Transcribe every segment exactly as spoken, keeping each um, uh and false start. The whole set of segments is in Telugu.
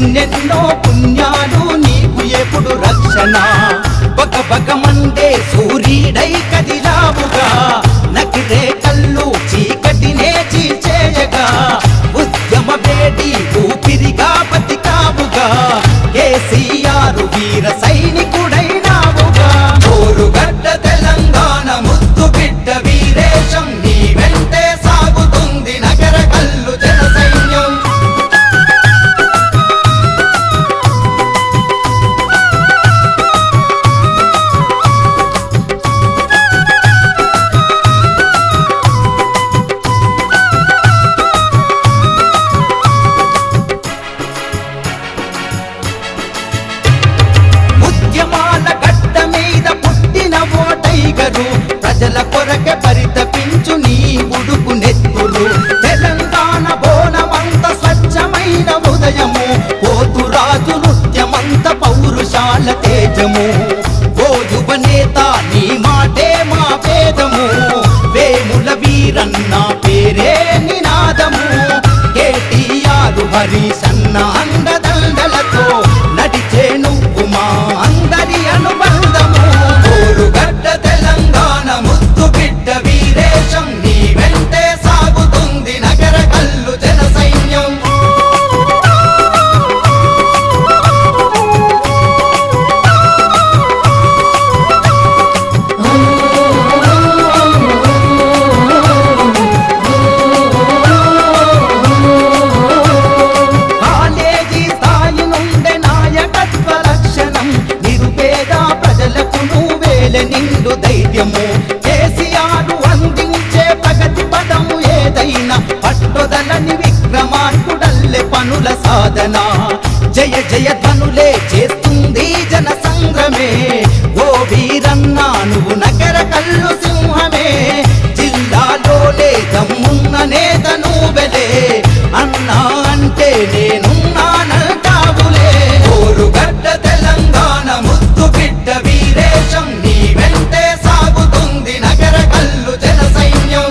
ఎన్నెన్నో పుణ్యాలు నీకు ఎప్పుడు రక్షణ బక బక మండే సూర్యుడై కదిలావుగా నకిరే కళ్ళు చీకటినే చీల్చేయగా ఉద్యమ వేడి ఊపిరిగా బతికావుగా కేసీఆర్ వీర సైనికుడైనావుగా ఓరుగడ్డ తెలంగాణ ముద్దు బిడ్డ వీరేశం నీ వెంటే సాగుతుంది నగర కల్లు జన సైన్యం ప్రజల కొరకే పరితపించు నీ ఉడుకు నెత్తురు తెలంగాణ బోనమంత స్వచ్ఛమైన ఉదయము పోతురాజు నృత్యమంత పౌరుషాల తేజము ఓ యువ నేత నీ మాటే మా వేదము వేముల వీరన్న పేరే నినాదము కేటీఆర్ హరీశన్న అండదండలతో నడిచే నువ్వు మా అందరి అనుబంధము ఓరుగడ్డ తెలంగాణ ముద్దు బిడ్డ వీరేశం నీ వెంటే సాగుతుంది నగర కల్లు జన సైన్యం కాలేజీ స్థాయి నుండే నాయకత్వ లక్షణం నిరుపేద ప్రజలకు నువ్వేల నిండు ధైర్యము కేసీఆర్ అందించే ప్రగతి పదము ఏదైనా పట్టుదలని విక్రమార్కుడల్లె పనుల సాధన జయ జయ ధనులే చేస్తుంది జన సంగ్రమే ఓ వీరన్నా నువ్వు నగర కల్లు సింహమే జిల్లాలో లేదమ్మున్న నేత నువ్వెలే అన్నా అంటే నేనున్నానంటావులే ఓరుగడ్డ తెలంగాణ ముద్దు బిడ్డ వీరేశం నీ వెంటే సాగుతుంది నగర కల్లు జన సైన్యం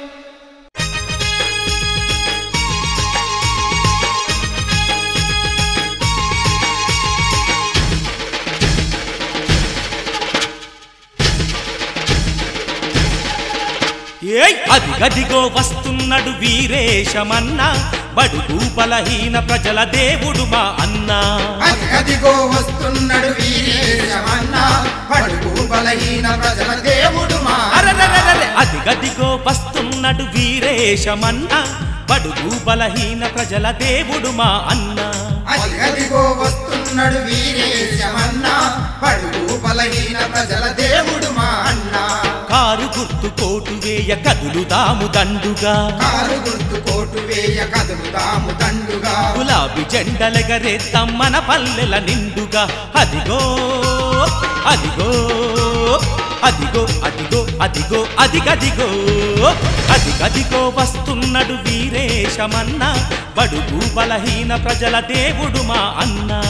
అదిగదిగో వస్తున్నాడు వీరేశమన్నా బడుగు బలహీన ప్రజల దేవుడు మా అన్నా అదిగదిగో వస్తున్నాడు వీరేశమన్నా బడుగు బలహీన ప్రజల దేవుడు మా అదిగదిగో వస్తున్నాడు వీరేశమన్నా బడుగు బలహీన ప్రజల దేవుడు మా అన్నా అదిగదిగో వస్తున్నాడు వీరేశమన్నా బడుగు బలహీన ప్రజల దేవుడు మా అన్నా కారు గుర్తు కోటు వేయ కదులుదాము దండుగా కారు గుర్తు కోటు వేయ కదులుదాము దండుగా గులాబీ జెండలెగరేద్దాం మన పల్లెల నిండుగా అదిగో అదిగో అదిగో అదిగో అదిగో అదిగదిగో అదిగదిగో వస్తున్నాడు వీరేశమన్నా బడుగు బలహీన ప్రజల దేవుడు మా అన్నా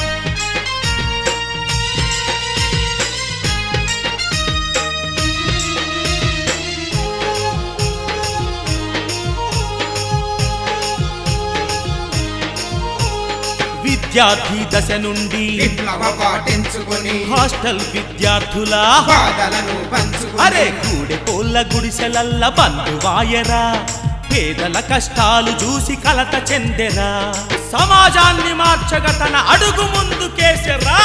విద్యార్థి దశ నుండి విప్లవ పాటించుకొని హాస్టల్ విద్యార్థుల బాధలను పంచుకొని అరే గూడె కోళ్ళ గుడిసెలల్ల బంధువాయరా పేదల కష్టాలు చూసి కలత చెందెరా సమాజాన్ని మార్చగా తన అడుగు ముందుకేసెరా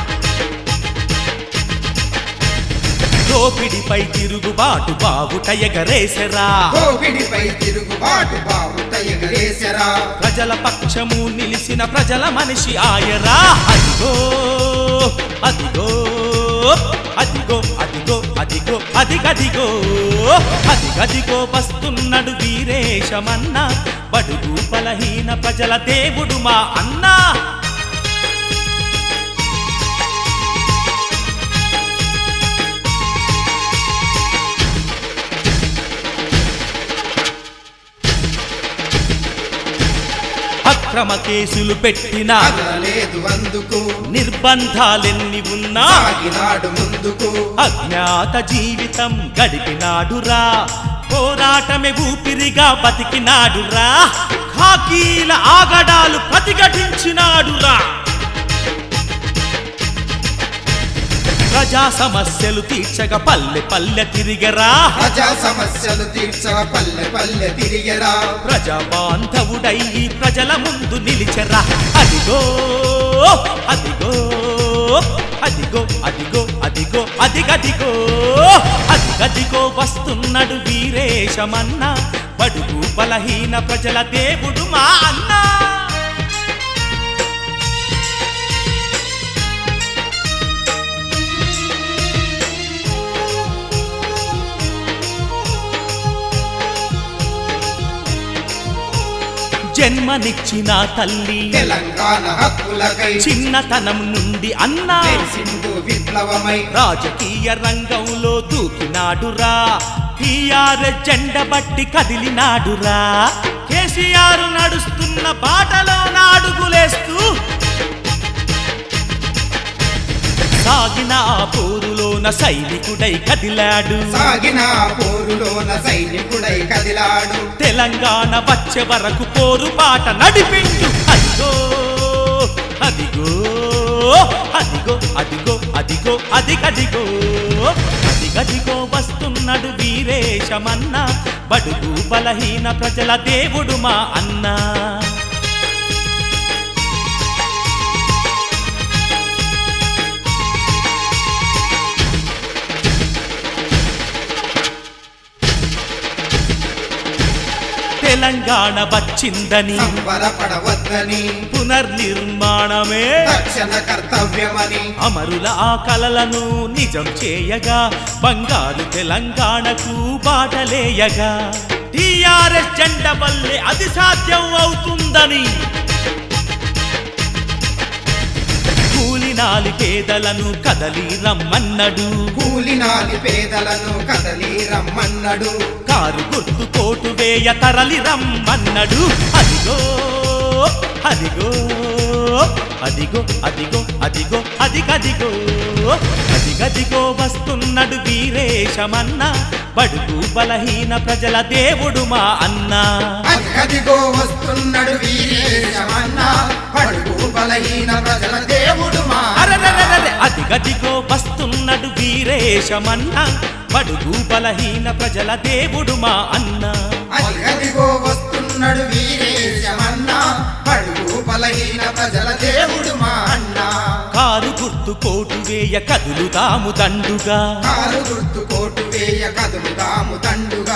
దోపిడిపై తిరుగుబాటు బావుట ఎగరేసెరా దోపిడిపై తిరుగుబాటు బావుట ఎగరేసెరా ప్రజల పక్షము నిలిసిన ప్రజల మనిషి ఆయరా అదిగో అదిగో అదిగో అదిగో అదిగో అదిగదిగో అదిగదిగో వస్తున్నాడు వీరేశమన్నా బడుగు బలహీన ప్రజల దేవుడు మా అన్నా అక్రమ కేసులు పెట్టినా లేదు అందుకు నిర్బంధాలెన్ని ఉన్నా సాగినాడు ముందుకు అజ్ఞాత జీవితం గడిపినాడురా పోరాటమే ఊపిరిగా బతికినాడురా ఖాకీల ఆగడాలు ప్రతిఘటించినాడురా ప్రజా సమస్యలు తీర్చగా పల్లె పల్లె తిరిగరా ప్రజా సమస్యలు తీర్చగా పల్లె పల్లె తిరిగరా ప్రజా బాంధవుడై ప్రజల ముందు నిలిచెరా అదిగో అదిగో అదిగో అదిగో అదిగో అదిగదిగో అదిగదిగో వస్తున్నాడు వీరేశమన్న బడుగు బలహీన ప్రజల దేవుడు మా అన్న జన్మనిచ్చిన తల్లి తెలంగాణ హక్కులకై చిన్నతనం నుండి అన్నా సింధు విప్లవమై రాజకీయ రంగంలో దూకినాడురా టీఆర్ఎస్ జెండ బట్టి కదిలినాడురా కేసీఆర్ నడుస్తున్న బాటలో నాడుగులేస్తూ సాగిన పోరులోన సైనికుడై కదిలాడు సాగిన పోరులోన సైనికుడై కదిలాడు తెలంగాణ వచ్చే వరకు పోరు బాట నడిపించు అదిగో అదిగో అదిగో అదిగో అదిగో అదిగదిగో అదిగదిగో వస్తున్నాడు వీరేశమన్న బడుగు బలహీన ప్రజల దేవుడు మా అన్న తెలంగాణ వచ్చిందని సంబరపడవద్దని పునర్నిర్మాణమే తక్షణ కర్తవ్యమని అమరుల ఆ కలలను నిజం చేయగా బంగారు తెలంగాణకు బాటలేయగా టీఆర్ఎస్ జెండ వల్లే అది సాధ్యం అవుతుందని కూలినాలి పేదలను కదలి రమ్మన్నడు కూలినాలి పేదలను కదలి రమ్మన్నడు కారు గుర్తు కోటు వేయ తరలి రమ్మన్నడు అదిగో అదిగో అదిగో అదిగో అదిగో అదిగదిగో అదిగదిగో వస్తున్నాడు వీరేశమన్న బడుగు బలహీన ప్రజల దేవుడు మా అన్న అదిగదిగో వస్తున్నాడు వీరేశమన్న బడుగు బలహీన ప్రజల దేవుడు మా అరెరెరెరె అదిగదిగో వస్తున్నాడు వీరేశమన్న బడుగు బలహీన ప్రజల దేవుడు మా అన్న అదిగదిగో వస్తున్నాడు వీరేశమన్న బడుగు బలహీన ప్రజల దేవుడు మా అన్న కారు గుర్తు కోటు వేయ కదులుతాము దండుగా కారు గుర్తు కోటు వేయ కదులుతాము దండుగా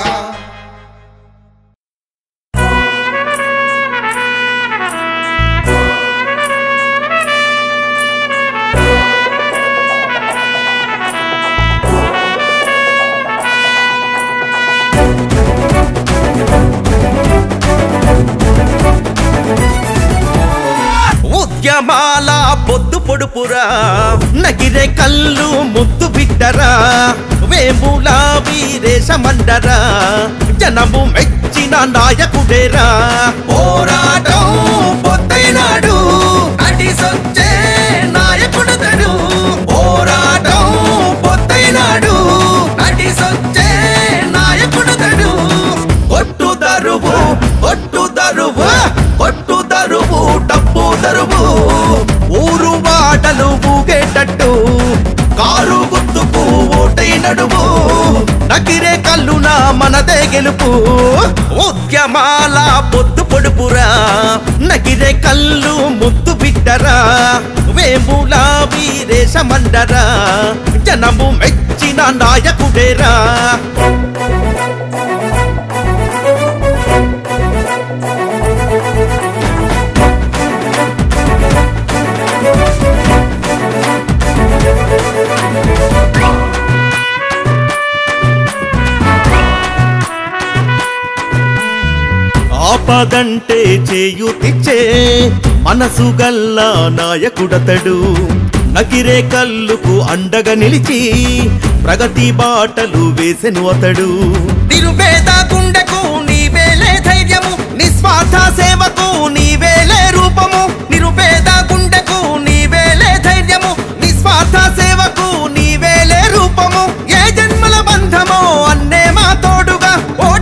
ఉద్యమాల పొద్దు పొడుపురా నగిరే కళ్ళు ముద్దు బిడ్డరా వేముల వీరేశమన్నరా జనము మెచ్చిన నాయకుడేరా పోరాటం పొద్దైనాడు నడిసొచ్చే నాయకుడతడు పోరాటం పొద్దైనాడు నడిసొచ్చే నాయకుడతడు కొట్టు దరువు కొట్టు దరువు కొట్టు దరువు డబ్బు దరువు ఊరు వాటలు ఊగేటట్టు కారు గుర్తుకు ఓటై నడువు నగిరే కల్లున మనదే గెలుపు ఉద్యమాల పొద్దు పొడుపురా నగిరే కళ్ళు ముద్దు బిడ్డరా వేముల వీరేశమన్నరా జనము మెచ్చిన నాయకుడేరా ఆపదంటే చేయుతిచ్చే మనసు గల్ల నాయకుడతడు నగిరే కల్లుకు అండగా నిలిచి ప్రగతి బాటలు వేసెను అతడు నిరుపేద గుండెకు నీవేలే ధైర్యము నిస్వార్థ సేవకు నీవేలే రూపము నిరుపేద గుండెకు నీవేలే ధైర్యము నిస్వార్థ సేవకు నీవేలే రూపము ఏ జన్మల బంధమో అన్నే మా తోడుగా ఓ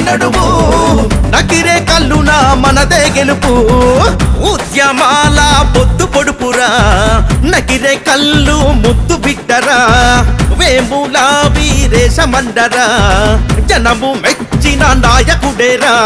నడువు నకిరే కల్లున మనదే గెలుపు ఉద్యమాల పొద్దు పొడుపురా నకిరే కల్లు ముద్దు బిడ్డరా వేముల వీరేశమండరా జనము మెచ్చిన నాయకుడేరా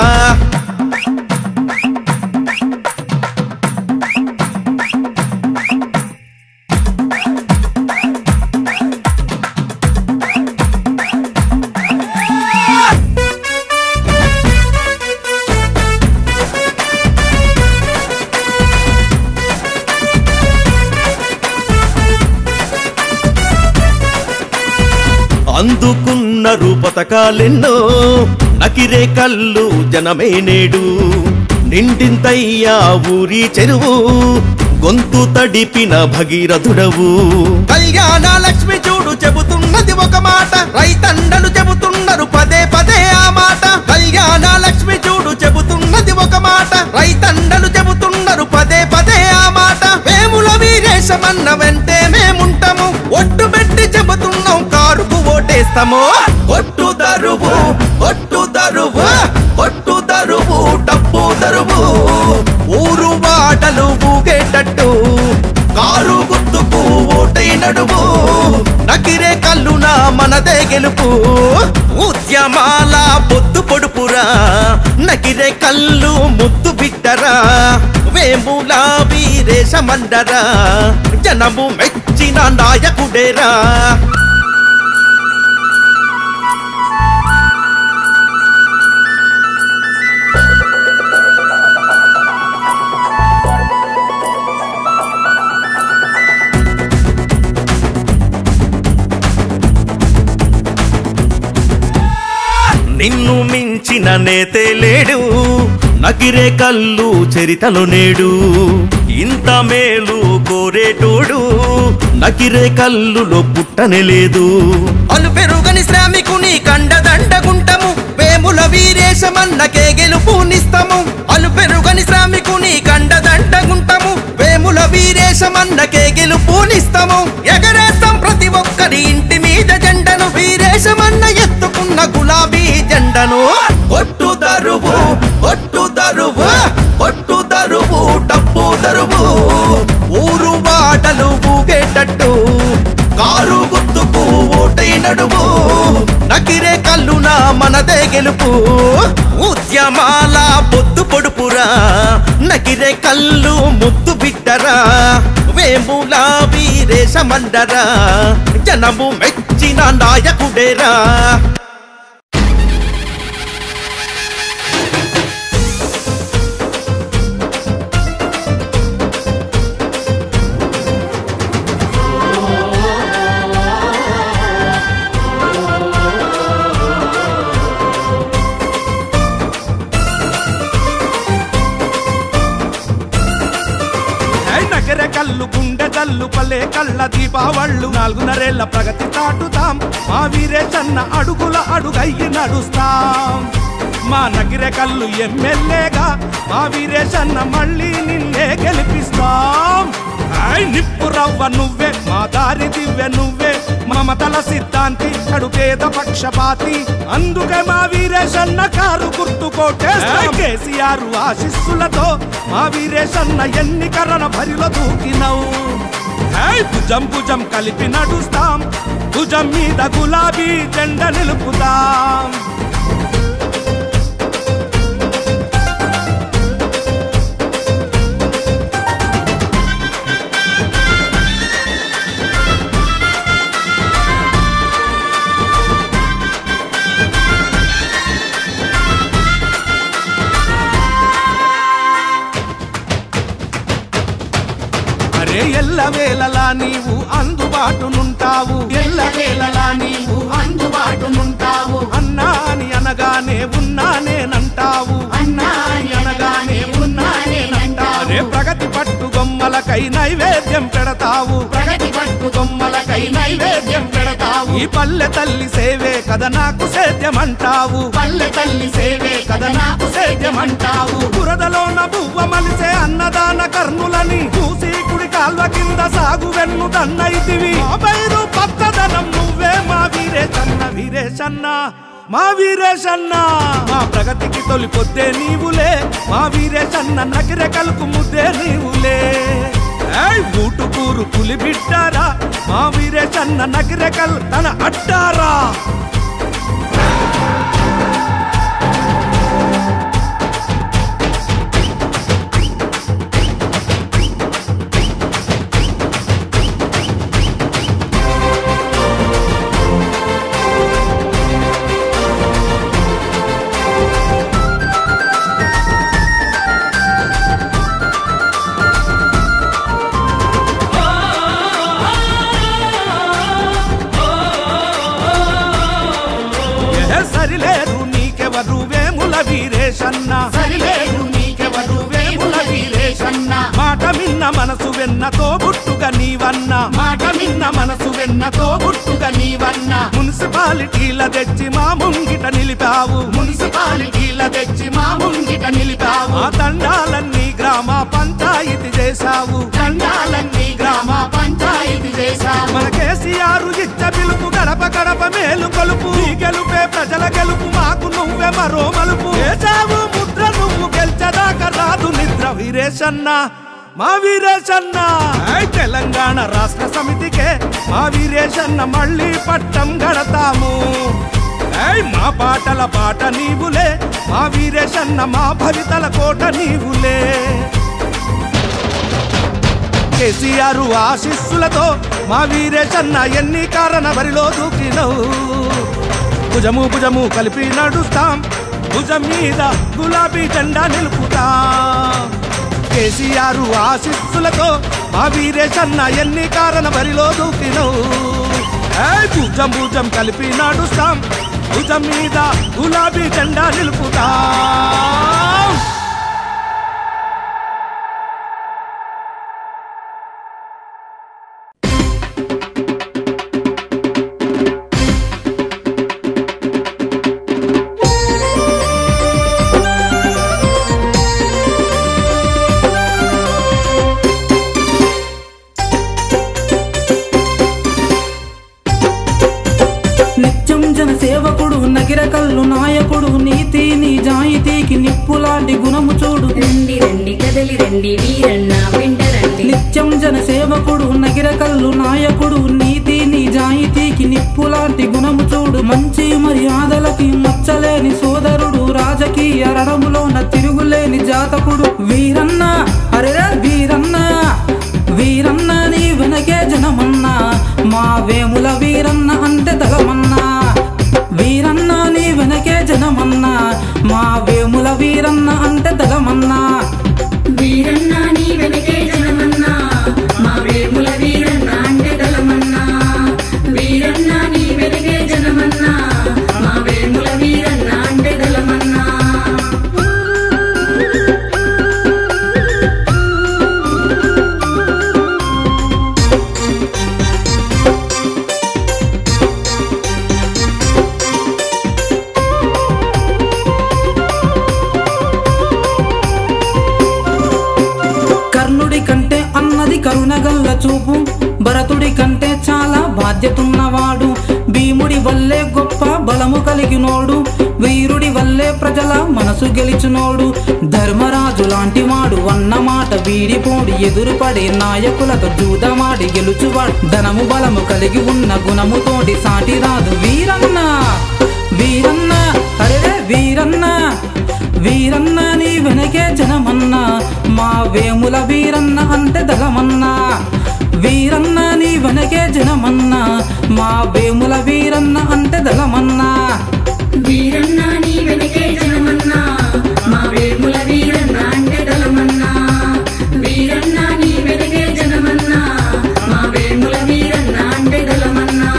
అందుకున్నారు పథకాలెన్నో నకిరే కల్లు జనమే నేడు నిండింతయ్యా ఊరి చెరువు గొంతు తడిపిన భగీరథుడవు కళ్యాణ లక్ష్మి చూడు చెబుతున్నది ఒక మాట రైతండలు చెబుతున్నారు పదే పదే ఆ మాట కళ్యాణ లక్ష్మి చూడు చెబుతున్నది ఒక మాట రైతండలు చెబుతున్నారు పదే పదే ఆ మాట వేముల వీరేశమన్న వెంటే మేముంటాము ఒట్టు పెట్టి చెబుతున్నాం కారుకు ఓటేస్తాము ఒట్టు దరువు ఒట్టు దరువు ఒట్టు దరువు డబ్బు దరువు ఊరు వాడలు ఊగేటట్టు కారు గుర్తుకు ఓటై నడువు నకిరే కల్లున మనదే గెలుపు ఉద్యమాల పొద్దు పొడుపురా నకిరే కల్లు ముద్దు బిడ్డరా వేముల వీరేశమండరా జనము మెచ్చిన నాయకుడేరా నిన్ను మించిన నేతే లేడు నకిరే కల్లు చరితలో నేడు ఇంత మేలు కోరేటోడు నకిరే కల్లులో పుట్టనే లేదు అలు పెరుగని శ్రామికుని కండదండగుంటము వేముల వీరేశమన్నకే గెలుపునిస్తము అలు పెరుగని శ్రామికుని కండదండగుంటము వేముల వీరేశమన్నకే గెలుపునిస్తము ఎగరేస్తాం ప్రతి ఒక్కరి ఇంటి మీద జెండను వీరేశమన్న ఎత్తుకున్న గులాబీ జెండను ఒట్టు దరువు ఒట్టు దరువు ఒట్టు దరువు డబ్బు దరువు ఊరు వాడలు ఊగేటట్టు కారు గుర్తుకు ఓటై నడువు నకిరే కల్లున మనదే గెలుపు ఉద్యమాల పొద్దు పొడుపురా నకిరే కల్లు ముద్దు బిడ్డరా వేముల వీరేశమండరా జనము మెచ్చిన నాయకుడేరా కల్లు గుండె జల్లు పల్లె కళ్ళ దీపావళ్ళు నాలుగున్నరేళ్ల ప్రగతి చాటుతాం మా వీరేశన్న అడుగుల అడుగయ్యి నడుస్తాం మా నగిరె కల్లు ఎమ్మెల్యేగా మా వీరేశన్న మళ్ళీ నిన్నే గెలిపిస్తాం నిప్పు రవ్వ నువ్వే మా దారి దివ్వె నువ్వే మమతల సిద్ధాంతి కడు పేద పక్షపాతి అందుకే మా వీరేశన్న కారు గుర్తు కోటేస్తాం కేసీఆర్ ఆశీస్సులతో మా వీరేశన్న ఎన్నికరణ భరిలో దూకినవు భుజం భుజం కలిపి నడుస్తాం భుజం మీద గులాబీ జెండా నిలుపుతాం ఎల్లవేళలా నీవు అందుబాటునుంటావు ఎల్లవేళలా నీవు అందుబాటునుంటావు అన్నా అని అనగానే ఉన్నానేనంటావు అన్నా అని అనగానే ఉన్నానేనంటావు రే ప్రగతి పట్టు గొమ్మలకై నైవేద్యం పెడతావు ప్రగతి పట్టు గొమ్మలకై నైవేద్యం పెడతావు ఈ పల్లె తల్లి సేవే కదా నాకు సేద్యమంటావు పల్లె తల్లి సేవే కదా నాకు సేద్యమంటావు బురదలోన బువ్వ మలిసే అన్నదాన కర్ణులని చూసి కుడి కాల్వ కింద సాగు వెన్ను దన్నైతివి బైరు పచ్చదనం నువ్వే మా వీరేశన్న వీరేశన్న మా వీరేశన్న మా ప్రగతికి తొలి పొద్దే నీవులే మా వీరేశన్న నకిరెకలకు ముద్దే నీవులే ఊటుకూరు పులి బిడ్డారా మా వీరేశన్న నకిరెకల్ తన అడ్డారా సరిలేరు నీకెవరు వేముల వీరేశన్న సరిలేరు నీకెవరు వేముల వీరేశన్న మాట మిన్న మనసు వెన్నతో బుట్టుగా నీవన్న మాట మిన్న మనసు వెన్నతో బుట్టుగా నీవన్న మున్సిపాలిటీల తెచ్చి మా ముంగిట నిలిపావు మున్సిపాలిటీల తెచ్చి మా ముంగిట నిలిపావు ఆ తండాలన్నీ గ్రామ పంచాయతీ చేశావు తండాలన్నీ గ్రామ పంచాయతీ చేశావు మన కేసీఆర్ ఇచ్చ పిలుపు గడప గడప మేలు కొలుపు ఈ గెలుపే ప్రజల గెలుపు మాకు నువ్వే మరో మలుపు వేసావు ముద్ర నువ్వు గెలిచదాకా రాదు నిద్ర వీరేశన్న మా వీరేశన్న తెలంగాణ రాష్ట్ర సమితికే మా వీరేశన్న మళ్ళీ పట్టం గడతాము మా పాటల పాట నీవులే మా వీరేశన్న మా భవితల కోట నీవులే కేసీఆర్ ఆశీస్సులతో మా వీరేశన్న ఎన్ని కారణ బరిలో దూకినవు భుజము భుజము కలిపి నడుస్తాం భుజం మీద గులాబీ జెండా నిలుపుతాం కేసీఆర్ ఆశీస్సులతో మా వీరేశన్న ఎన్ని కారణ బరిలో దూకినవు భుజం భుజం కలిపి నడుస్తాం భుజం మీద గులాబీ జెండా నిలుపుతాం సేవకుడు నగిరకల్లు నాయకుడు నీతి నిజాయితీకి నిప్పులాంటి గుణము చూడు రండి రండి కదలి రండి వీరన్న వెంట రండి నిత్యం జన సేవకుడు నగిరకల్లు నాయకుడు నీతి నిజాయితీకి నిప్పులాంటి గుణము చూడు మంచి మర్యాదలకి మచ్చలేని సోదరుడు రాజకీయ రణములోన తిరుగులేని జాతకుడు వీరన్న అరే వీరన్న వీరన్న నీ వెనకే జనమన్నా మా వేముల వీరన్న అంటే తగమన్నా వీరన్న నీ వెనకే జనమన్నా మా వేముల వీరన్న అంటే తగమన్నా వీరన్న నీ వెనకే జనమన్నా మా వేముల వీరన్న అంటే తగమన్నా వీరన్న నీ వెనకే జనమన్నా మా వేముల వీరన్న అంటే తగమన్నా కరుణగల్ల చూపు భరతుడి కంటే చాలా బాధ్యతున్నవాడు భీముడి వల్లే గొప్ప బలము కలిగినోడు వీరుడి వల్లే ప్రజల మనసు గెలిచినోడు ధర్మరాజు లాంటి వాడు అన్నమాట వీడిపోడి ఎదురుపడే నాయకులతో జూదమాడి గెలుచువాడు ధనము బలము కలిగి ఉన్న గుణముతోటి సాటి రాదు వీరన్న వీరన్న అరే వీరన్న వీరన్న నీ వెనకే జనమన్నా మా వేముల వీరన్న అంటే దగమన్నా వీరన్న నీ వెనకే జనమన్నా మా వేముల వీరన్న అంటే దగమన్నా వీరన్న నీ వెనకే జనమన్నా మా వేముల వీరన్న అంటే దగమన్నా వీరన్న నీ వెనకే జనమన్నా మా వేముల వీరన్న అంటే దగమన్నా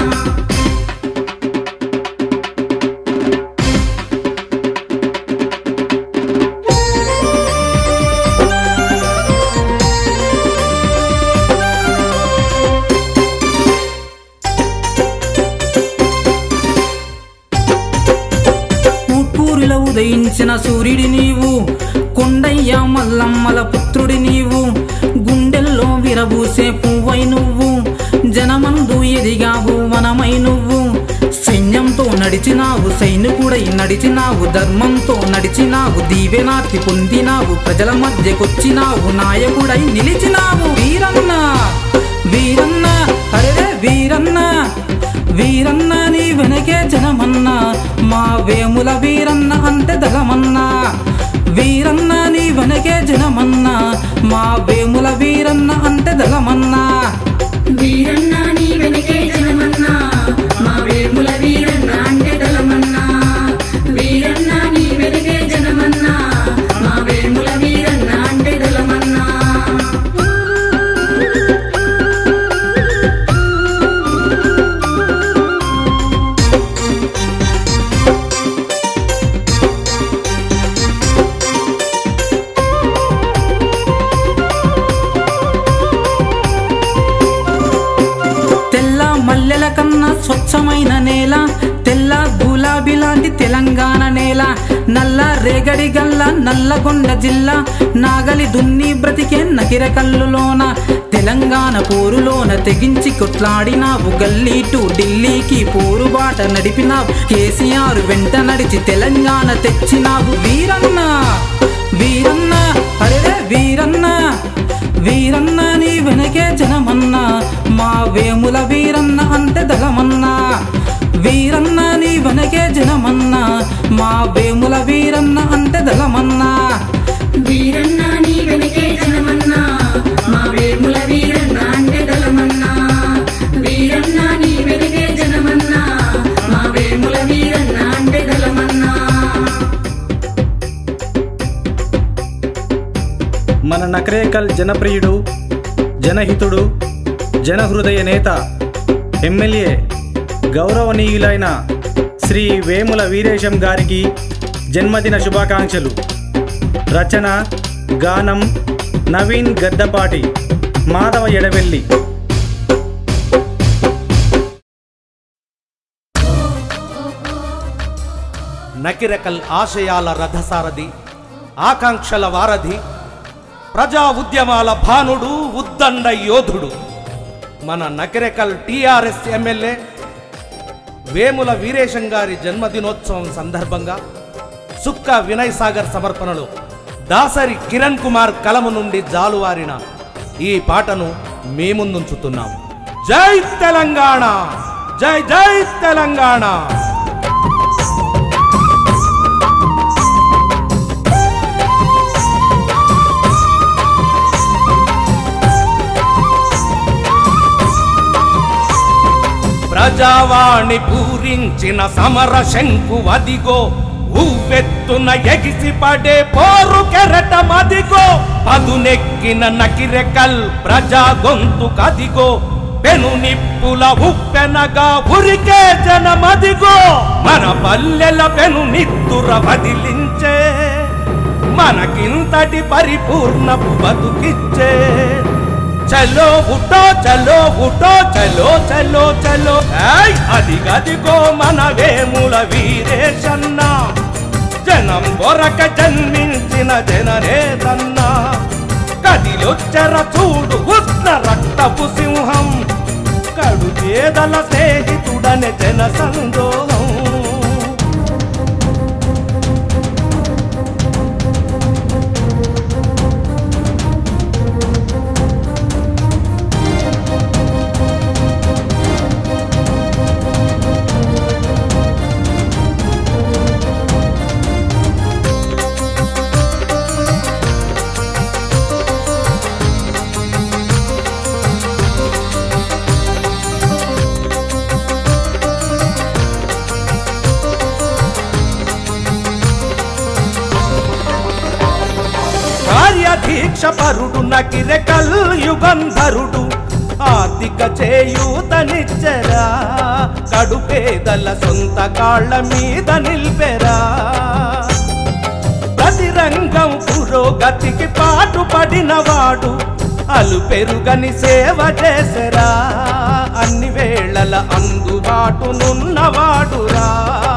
ఉదయించిన సూర్యుడి నీవు కొండయ్య మల్లమ్మల పుత్రుడి నీవు గుండెల్లో విరబూసే పువ్వై నువ్వు జనమందు ఎదిగావు వనమై నువ్వు సైన్యం గెలిచినావు, సైనికుడై నడిచినావు, ధర్మంతో నడిచినావు, దీవెనార్తి పొందినావు, ప్రజల మధ్యకొచ్చినావు, నాయకుడై నిలిచినావు. వీరన్న వీరన్న అరే వీరన్న వీరన్న నీ వెనకే జనమన్నా, మా వేముల వీరన్న అంటే దళమన్నా. వీరన్న నీ వెనకే జనమన్నా, మా వేముల వీరన్న అంటే దళమన్నా. వీరన్న నీ వెనకే జనమన్నా, మా వేముల వీరన్న అంటే దళమన్నా. వీరన్న నీ వెనకే జనమన్నా, మా వేముల వీరన్న అంటే దళమన్నా. మల్లెల కన్నా స్వచ్ఛమైన నేల, తెల్ల గులాబీ లాంటి తెలంగాణ నేల, నల్ల రేగడి గల్ల నల్లగొండ జిల్లా, నాగలి దున్ని బ్రతికే నకిరకల్లులోన, తెలంగాణ పోరులోన తెగించి కొట్లాడినావు, గల్లీ టు ఢిల్లీకి పోరుబాట నడిపినావు, కేసీఆర్ వెంట నడిచి తెలంగాణ తెచ్చినావు. వీరన్న వీరన్న అరే వీరన్న వీరన్న నీ వెనకే జనమన్నా, మా వేముల వీరన్న అంటే దళమన్నా. వీరన్న నీ వెనకే జనమన్నా, మా వేముల వీరన్న అంటే దళమన్నా. వీరన్న నీ వెనకే జనమన్నా, మా వేముల వీరన్న అంటే దళమన్నా. వీరన్న నీ వెనకే జనమన్నా, మా వేముల వీరన్న అంటే దళమన్నా. మన నకరేకల్ జనప్రియుడు, జనహితుడు, జనహృదయ నేత, ఎమ్మెల్యే గౌరవనీయులైన శ్రీ వేముల వీరేశం గారికి జన్మదిన శుభాకాంక్షలు. రచన గానం నవీన్ గద్దపాటి, మాధవ ఎడవెల్లి. నకిరెకల్ ఆశయాల రథసారథి, ఆకాంక్షల వారధి, ప్రజా ఉద్యమాల భానుడు, ఉద్దండ యోధుడు మన నకిరెకల్ టీఆర్ఎస్ ఎమ్మెల్యే వేముల వీరేశం గారి జన్మదినోత్సవం సందర్భంగా సుక్క వినయ్ సాగర్ సమర్పణలో దాసరి కిరణ్ కుమార్ కలము నుండి జాలువారిన ఈ పాటను మీ ముందుంచుతున్నాం. జై తెలంగాణ, జై జై తెలంగాణ. ప్రజావాణి పూరించిన సమర శంకు అదిగో, ఊవెత్తున ఎగిసి పడే పోరు కెరటమదిగో, పదునెక్కిన నకిరెకల్ ప్రజా గొంతు కదిగో, పెను నిప్పుల ఉప్పెనగా ఉరికే జనమదిగో, మన పల్లెల పెను నిత్తుర వదిలించే, మనకింతటి పరిపూర్ణపు బతుకిచ్చే. చలో ఉటో చలో ఉటో చలో చలో చలో, అది గదిగో మన వేముల వీరేశన్న, జనం కొరక జన్మించిన జననేతన్న, కదిలొచ్చర చూడు ఉష్ణ రక్తపు సింహం, కడు పేదల స్నేహితుడనే జన సందోహం. దీక్షపరుడు నకిరెకల్ యుగంధరుడు, ఆర్థిక చేయూతనిచ్చెరా, కడుపేదల సొంత కాళ్ల మీద నిల్పెరా. ప్రతి రంగం పురోగతికి పాటు పడినవాడు, అలు పెరుగని సేవ చేసెరా, అన్ని వేళల అందుబాటునున్నవాడురా.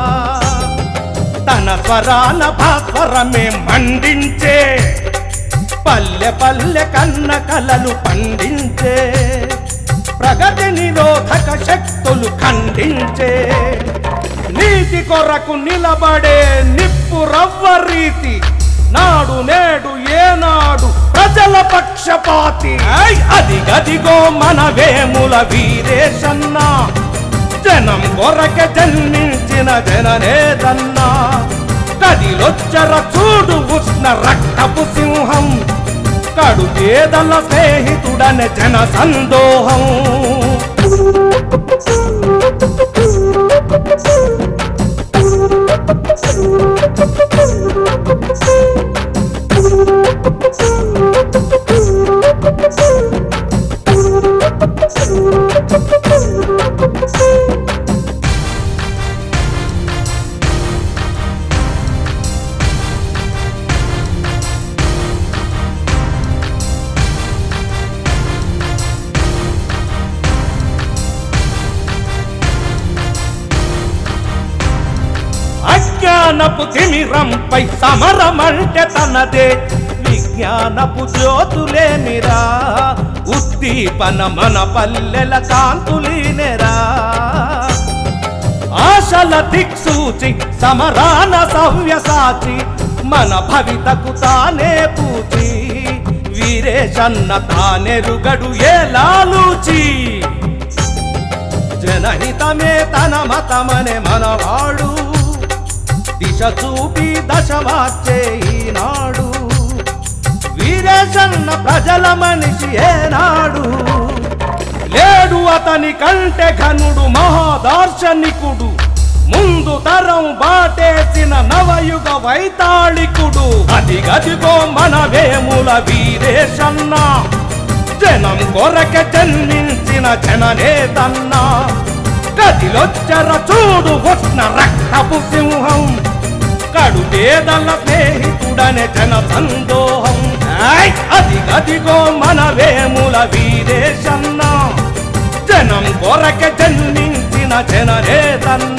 తన స్వరాన భాస్వరమే మండించే, పల్లె పల్లె కన్న కలలు పండించే, ప్రగతి నిరోధక శక్తులు ఖండించే నీతి కొరకు నిలబడే నిప్పు రవ్వ రీతి నాడు నేడు ఏనాడు ప్రజల పక్షపాతి అది గదిగో మన వేముల వీరేశన్నా జనం కొరక జన్మించిన జననేదన్నా కదిలొచ్చర చూడు ఉష్ణ రక్తపు సింహం కడు పేదల స్నేహితుడనే జన సందోహం అజ్ఞానపు తిమిరంపై సమరమంటే తనదే విజ్ఞానపు జ్యోతులేనిరా ఉద్దీపన మన పల్లెల కాంతులీనెరా ఆశల దిక్సూచి సమరాన సవ్యసాచి మన భవితకు తానే పూచి వీరేశన్న తానెరుగడు ఏ లాలూచి జనహితమే తన మతమనే మనవాడు దిశ చూపి దశ మార్చే ఈనాడు వీరేశన్న ప్రజల మనిషి ఏనాడు లేడు అతని కంటే ఘనుడు మహాదార్శనికుడు ముందు తరం బాటేసిన నవయుగ వైతాళికుడు అది గదిగో మన వేముల వీరేశన్న జనం కొరక జన్మించిన జననేతన్నా గదిలొచ్చర చూడు ఉష్ణ రక్తపు సింహం కడు పేదల స్నేహితుడనే జన సందోహం అది గదిగో మన వేముల వీరేశన్న జనం కొరక జన్మించిన జననేతన్న